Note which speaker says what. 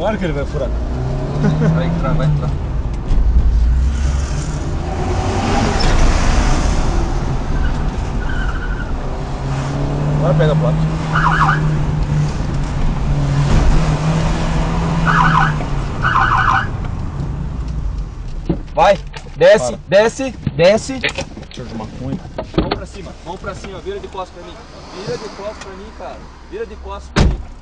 Speaker 1: Claro que ele vai furar.
Speaker 2: Vai entrar, vai entrar.
Speaker 1: Agora pega a placa.
Speaker 2: Vai, desce,
Speaker 1: Para.
Speaker 2: desce, desce.
Speaker 1: Cheiro de maconha.
Speaker 2: Vamos pra cima, vira de costas pra mim. Vira de costas pra mim, cara. Vira de costas pra mim.